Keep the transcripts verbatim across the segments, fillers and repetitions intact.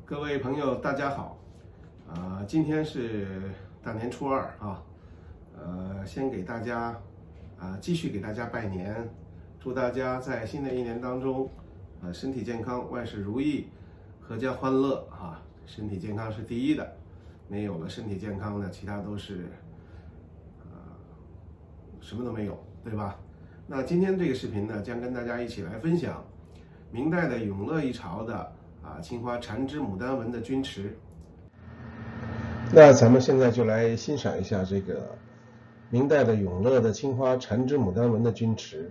各位朋友，大家好，啊、呃，今天是大年初二啊，呃，先给大家啊、呃、继续给大家拜年，祝大家在新的一年当中，呃，身体健康，万事如意，阖家欢乐啊！身体健康是第一的，没有了身体健康呢，其他都是，呃，什么都没有，对吧？那今天这个视频呢，将跟大家一起来分享明代的永乐一朝的。 啊，青花缠枝牡丹纹的钧池。那咱们现在就来欣赏一下这个明代的永乐的青花缠枝牡丹纹的钧池。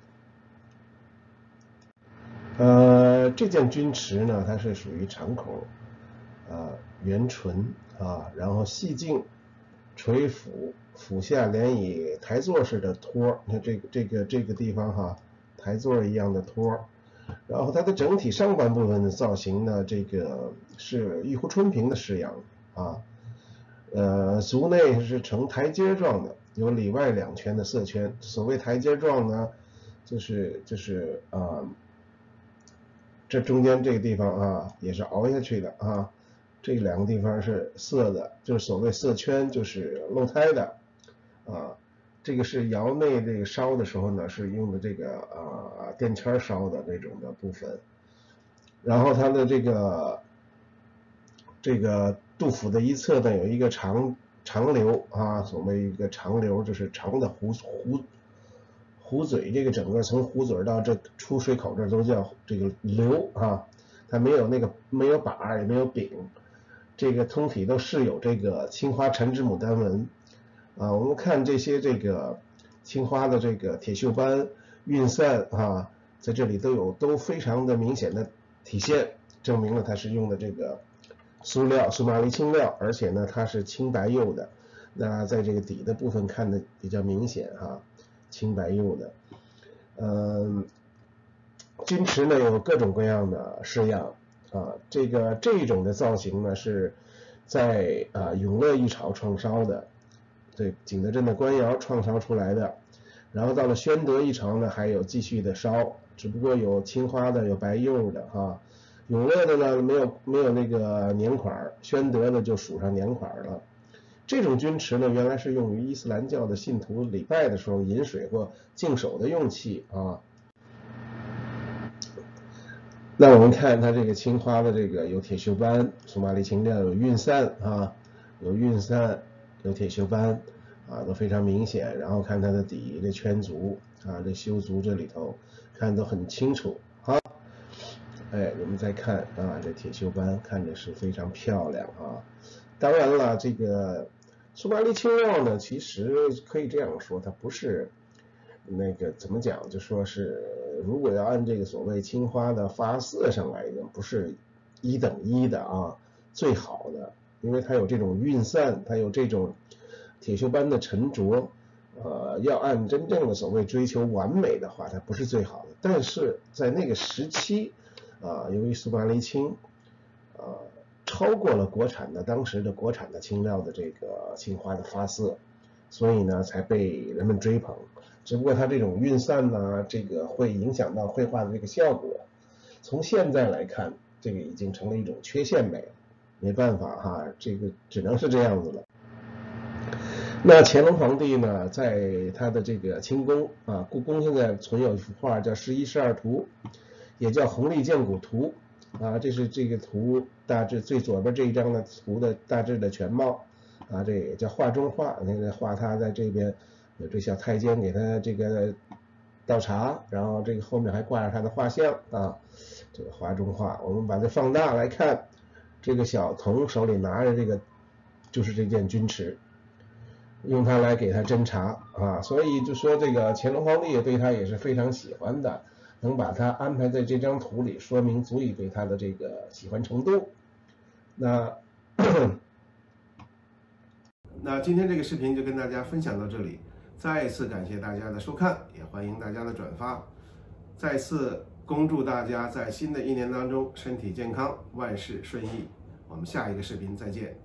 呃，这件钧池呢，它是属于长口，啊，圆唇啊，然后细颈，垂腹，腹下连以台座似的托，你看这个这个这个地方哈，台座一样的托。 然后它的整体上半部分的造型呢，这个是玉壶春瓶的式样啊，呃，足内是呈台阶状的，有里外两圈的色圈。所谓台阶状呢，就是就是啊、呃，这中间这个地方啊，也是凹下去的啊，这两个地方是色的，就是所谓色圈，就是露胎的啊。 这个是窑内这个烧的时候呢，是用的这个啊、呃、电圈烧的那种的部分，然后它的这个这个肚腹的一侧呢有一个长长流啊，所谓一个长流，就是长的壶壶壶嘴，这个整个从壶嘴到这出水口这都叫这个流啊，它没有那个没有把也没有柄，这个通体都是有这个青花缠枝牡丹纹。 啊，我们看这些这个青花的这个铁锈斑、晕散啊，在这里都有都非常的明显的体现，证明了它是用的这个塑料苏麻离青料，而且呢它是青白釉的。那在这个底的部分看的比较明显哈、啊，青白釉的。嗯，钧池呢有各种各样的式样啊，这个这种的造型呢是在啊永乐一朝创烧的。 对，景德镇的官窑创烧出来的，然后到了宣德一朝呢，还有继续的烧，只不过有青花的，有白釉的哈。永乐的呢，没有没有那个年款，宣德的就数上年款了。这种钧池呢，原来是用于伊斯兰教的信徒礼拜的时候饮水或净手的用器啊。那我们看它这个青花的这个有铁锈斑，苏麻离青料有晕散啊，有晕散。 有铁锈斑啊，都非常明显。然后看它的底这圈足啊，这修足这里头看都很清楚啊。哎，我们再看啊，这铁锈斑看着是非常漂亮啊。当然了，这个苏麻离青料呢，其实可以这样说，它不是那个怎么讲，就说是如果要按这个所谓青花的发色上来讲，不是一等一的啊，最好的。 因为它有这种晕散，它有这种铁锈斑的沉着，呃，要按真正的所谓追求完美的话，它不是最好的。但是在那个时期，啊、呃，由于苏麻离青，呃，超过了国产的当时的国产的青料的这个青花的发色，所以呢才被人们追捧。只不过它这种晕散呢，这个会影响到绘画的这个效果。从现在来看，这个已经成了一种缺陷美了。 没办法哈，这个只能是这样子了。那乾隆皇帝呢，在他的这个清宫啊，故宫现在存有一幅画叫《十一十二图》，也叫《弘历鉴古图》啊，这是这个图大致最左边这一张的图的大致的全貌啊，这也叫画中画。那个画他在这边有这小太监给他这个倒茶，然后这个后面还挂着他的画像啊，这个画中画。我们把它放大来看。 这个小童手里拿着这个，就是这件钧池，用它来给他斟茶啊，所以就说这个乾隆皇帝也对他也是非常喜欢的，能把他安排在这张图里，说明足以对他的这个喜欢程度。那那今天这个视频就跟大家分享到这里，再一次感谢大家的收看，也欢迎大家的转发，再次。 恭祝大家在新的一年当中身体健康，万事顺意。我们下一个视频再见。